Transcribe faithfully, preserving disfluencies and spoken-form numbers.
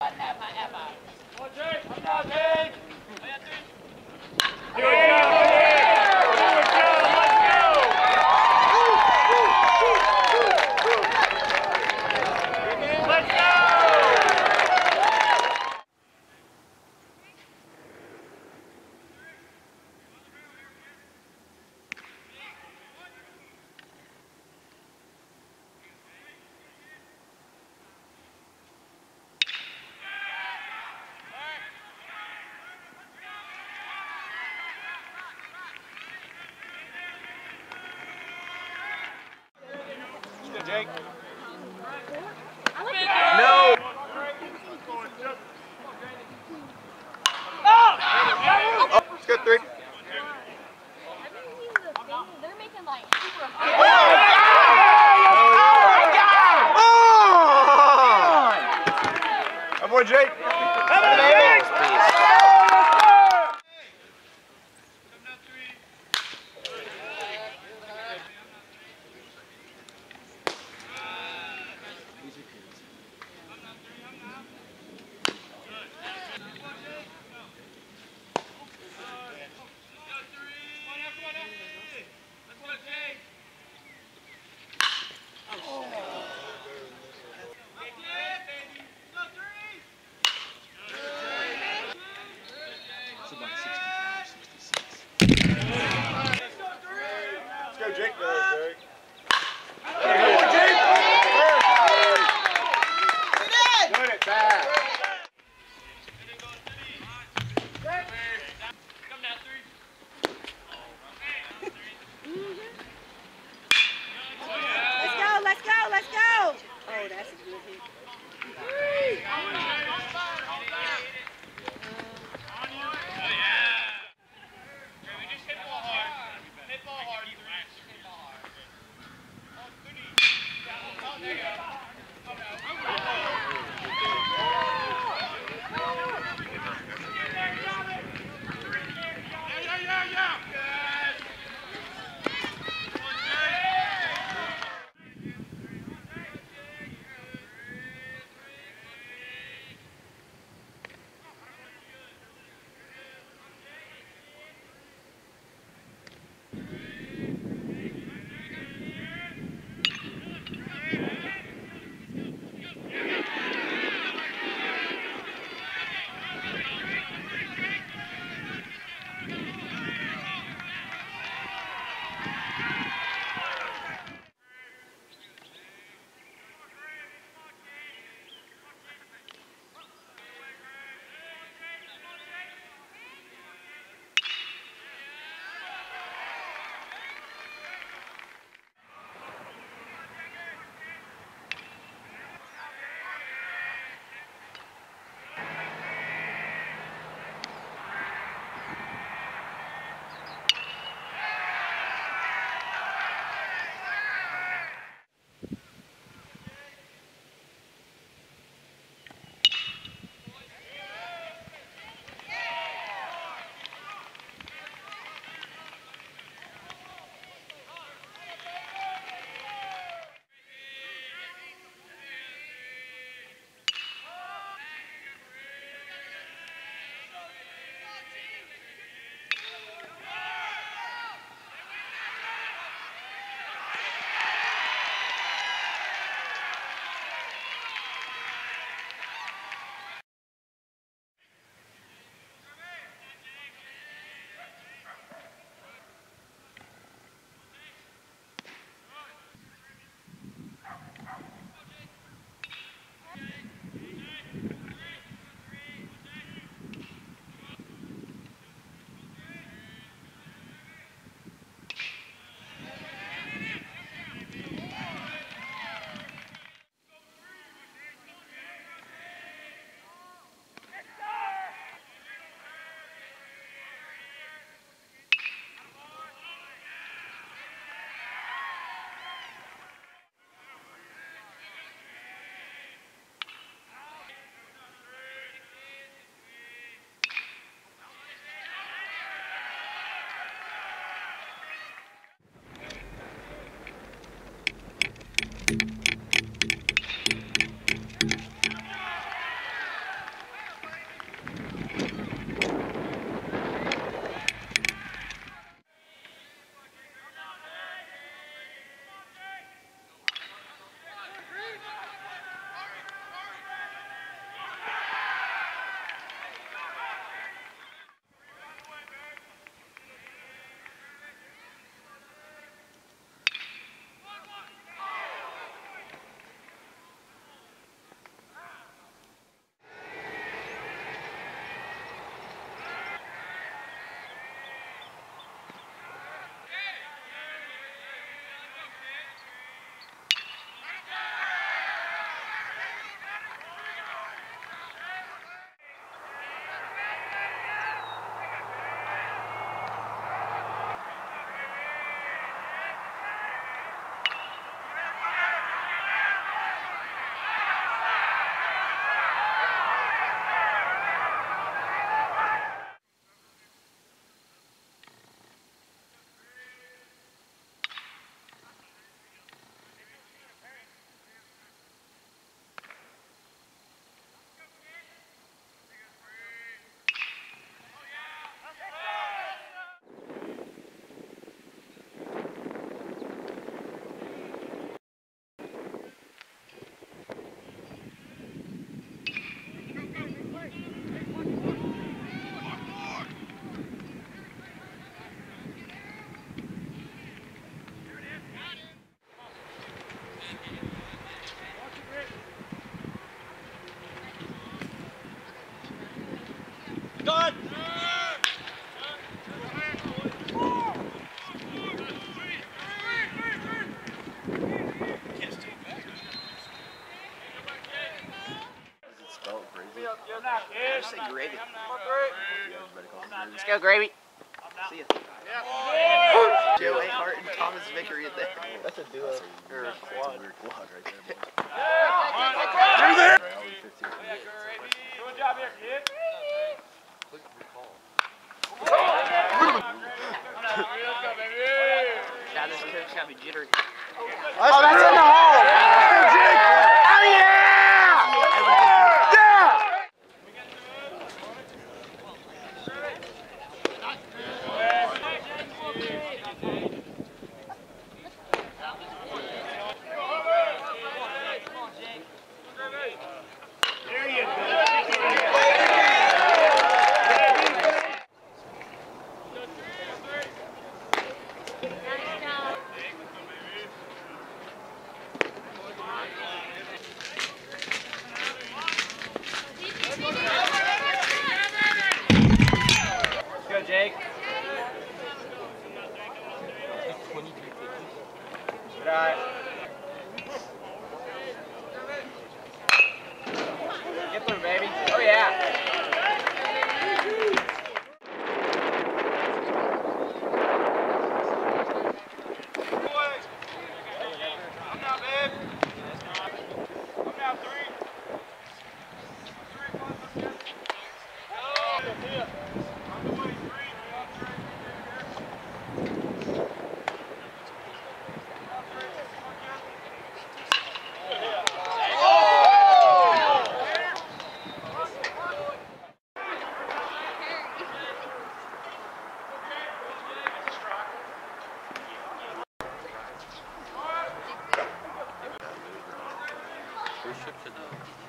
Jake. No. Oh, let's go three. They're making like super. My boy Jake. Jake does, Jake. Hey, Jake! Doing it back. Come down three. Let's go, let's go, let's go! Oh, that's a good hit. Gravy. Let's go, Gravy. See ya. Joe A. Hart and Thomas Vickery in there. That's a duo. Or a quad. Weird quad right there. You're there! Good job here, kid. God, this coach got me jittery. Oh, that's in the hole! Oh, yeah! Yeah! There you go. Jake. Good eye. Get through, baby. Oh, yeah. I'm down, babe. I'm down three. First trip to the